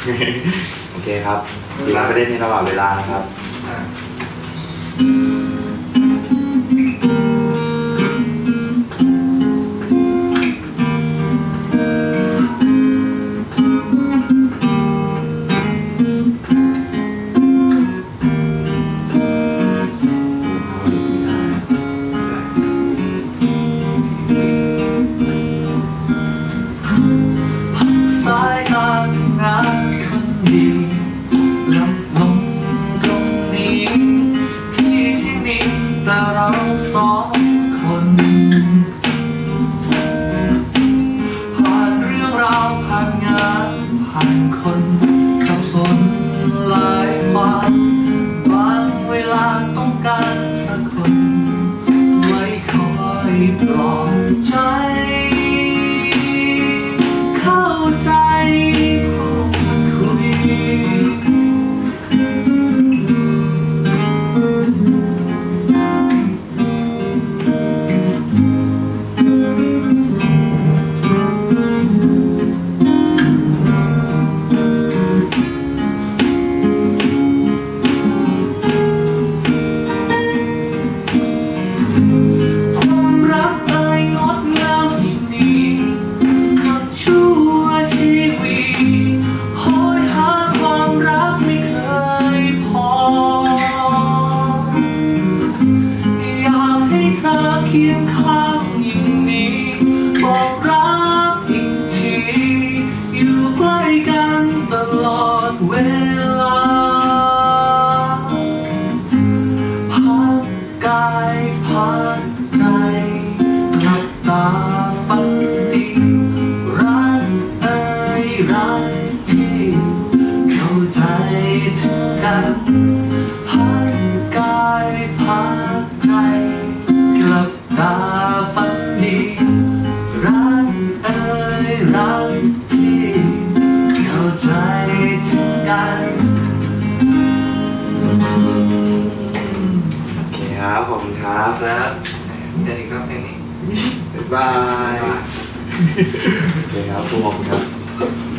โอเคครับดีครับไปเล่นในระหว่างเวลานะครับแต่เราสองคนผ่านเรื่องราวผ่านงานผ่านคนสับสนหลายความบางเวลาต้องการสักคนไว้คอยปลอบใจเข้าใจพูดคุยเคียงข้างอย่างนี้บอกรักอีกทีอยู่ใกล้กันตลอดเวลาพักกายพักใจหลับตาฝันดีรักเอ่ยรักที่เข้าใจถึงกันพักกายพักใจหลับตาฝันดีรักเอ่ยรักที่เข้าใจถึงกันโอเคครับขอบคุณครับแล้วเดี๋ยวอีกรอบเพลงนี้บ๊ายบายโอเคครับขอบคุณครับ